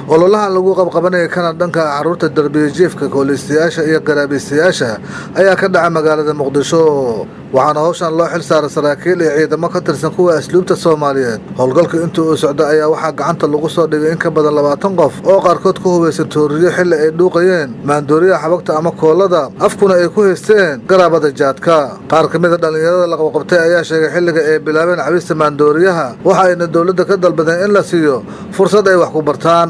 ololahan lagu qabqabanaya kana dhanka caruurta darbiga jiifka koolistayaasha iyo qaraabistayaasha ayaa ka dhacay magaalada Muqdisho waxaana hawshan loo xil saaray saraakiil iyo ciidamo ka tirsan kuwa asluubta Soomaaliyeed howlgalka intuu uu socdo ayaa waxaa gacanta lagu soo dhigay in ka badan 20 qof oo qaarkood ku hubeysan tooriyo xilli ay dhuuqayeen maandooriyaha xabagta ama koolada afkuna ay ku haysteen garaabada jaadka qaar kamid ah dhalinyarada la qabqabtay ayaa sheegay xilliga ay bilaabeen cabista maandooriyaha waxa ayna dawladda ka dalbadeen in la siiyo fursad ay wax ku bartaan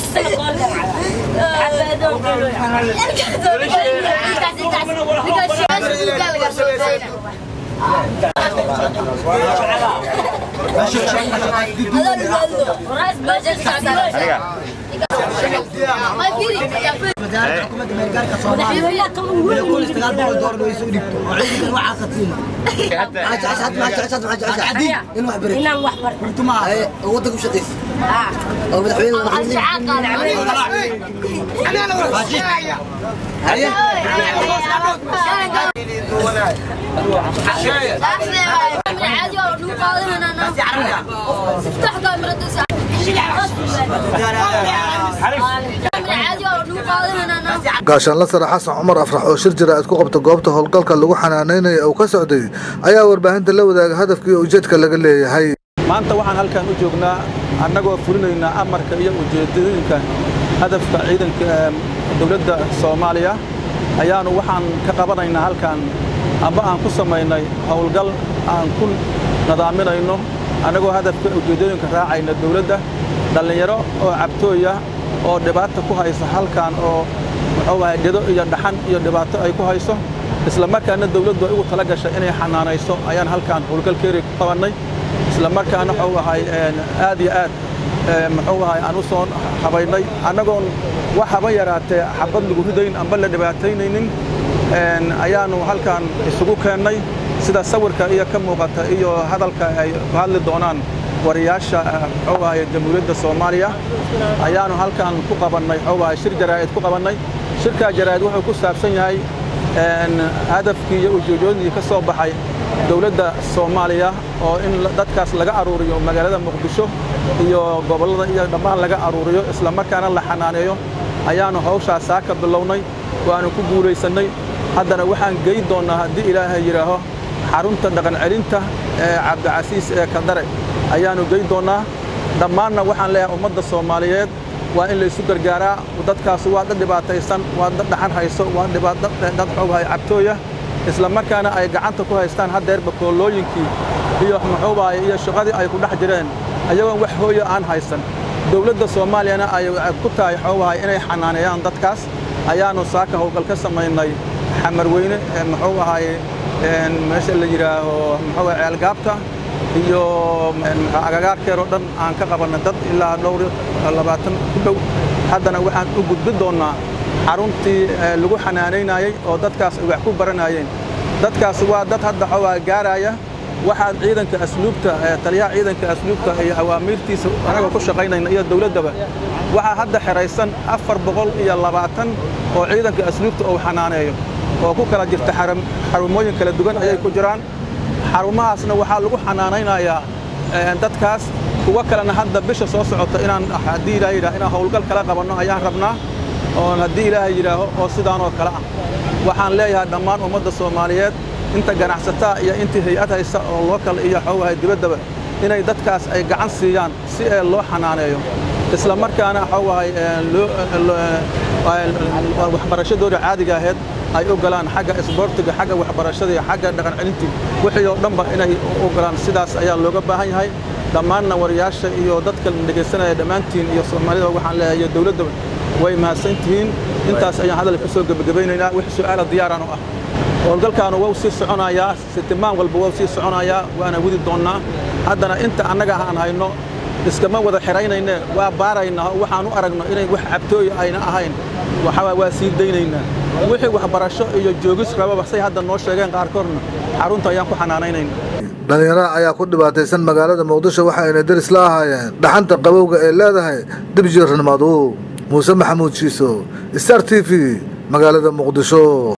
gaashaan la sare xasan cumar afrax oo shir jiraa'id ku qabta goobta howlgalka lagu xanaaneynayo oo ka socday ayaa warbaahinta la wadaaga hadafka iyo ujeedka laga leeyahay maanta waxaan halkan u joognaa annagoo fulinayna amarka iyo ujeedooyinka hadafka ciidanka dawladda Soomaaliya ayaanu waxaan ka qabanaynaa halkan amba aan ku sameynay howlgal aan ku nadaaminayno annagoo hadafka ujeedooyinka raacayna dawladda dhalinyaro oo cabtooya oo dhibaato ku haysa halkan oo gedo iyo dhaxan iyo dhibaato ay ku hayso isla markaana dawladdu ay ugu tala gashay inay xanaanayso ayaan halkan howlgalkeeri ku qabanay isla markaana aad iyo aad aan u soo habaynay annagoon wax haba yaraatee xabad lagu ridayn amba la dhibaataynaynin ayaanu halkan isugu keennay sida sawirka iyo ka muuqata iyo hadalka ay ku hadli doonaan wariyaasha jamhuuriyadda Soomaaliya ayaanu halkan ku qabanay shir jaraa'id ku qabanay shirka jaraa'id wuxuu ku saabsan yahay hadafkii iyo ujeedooyinkii ka soo baxay dawladda Soomaaliya oo in dadkaas laga aruuriyo magaalada Muqdisho iyo gobolada iyo dhammaan laga aruuriyo isla markaana la xanaaneeyo ayaanu hawshaas ka bilownay waanu ku guuleysanay haddana waxaan geey doonaa haddii Ilaahay yiraaho xarunta dhaqan celinta ee Cabdicasiis ee Kadare ayaanu geey doonaa dhammaanna waxaan leeyahay ummadda Soomaaliyeed waa in la isu gargaaraa dadkaas waa dad dhibaataysan waa dad dhaxan hayso waa dhibaato dad cabtooya isla markaana ay gacanta ku haystaan hadeerba koolooyinkii iyo iyo shaqadii ay ku dhex jireen ayagoon wax hooyo aan haysan dawladda Soomaaliyana ay ku tahay inay xanaaneeyaan dadkaas ayaanu saaka howlgal ka sameynay xamar weyne meesha la yiraaho ceelgaabta iyo agagaarkeero dhan aan ka qabanay dad ilaa 20 ku dhow haddana waxaan u gudbin doonaa xaruntii lagu xanaaneynayay oo dadkaas wax ku baranayeen dadkaas waa dad hadda gaaraya waxa ciidanka asluubta taliyaha ciidanka asluubta iyo awaamirtiisa anaga ku shaqeynayna iyo dawladaba waxa hadda xiraysan 420 oo ciidanka asluubta oo xanaaneeyo oo ku kala jirta xarumooyin kala duwan ayay ku jiraan xarumahaasna waxa lagu xanaaneynayaa dadkaas kuwa kalena hadda bisha soo socota inaan haddii Ilaahay yiraahdo inaan howlgal kala qabanno ayaan rabnaa oo haddii Ilaahay yiraaho oo sidaan oo kala ah waxaan leeyahay dhammaan ummadda Soomaaliyeed inta ganacsatada iyo inta hay'ad haysa oo local iyo dibadaba inay dadkaas ay gacan siiyaan si ay loo xanaaneeyo isla markaana waxbarashadooda caadiga ahayd ay u galaan xagga isboortiga xagga waxbarashada iyo xagga dhaqan celinta wixii oo dhanba inay u galaan sidaas ayaa looga baahan yahay dhammaanna wariyaasha iyo dadka dhageysanaya dhammaantiin iyo Soomaalida waxaan leeyahay dawladda way mahadsantihiin intaas ayaan hadal ku soo gabagabaynaynaa wix su'aal diyaaraan u ah howlgalkaanu waa sii soconayaa sitimaan walba waa sii soconayaa waana wadi doonaa haddana inta annaga aan hayno iskama wada xiraynayna waa baaraynaa waxaan u aragno inay wax cabtooy ayna ahayn waa sii daynaynaa wixii waxbarasho iyo joogis rababa say hadda noo sheegeen qaarkoodna xarunta ayaan ku xanaaneynaynaa dhalinyarada ayaa ku dhibaataysan magaalada Muqdisho waxa ay daris la ahaayeen dhaxanta qabowga ee leedahay dib jirnimadu Muuse Maxamuud Shiiso Star TV magaalada Muqdisho.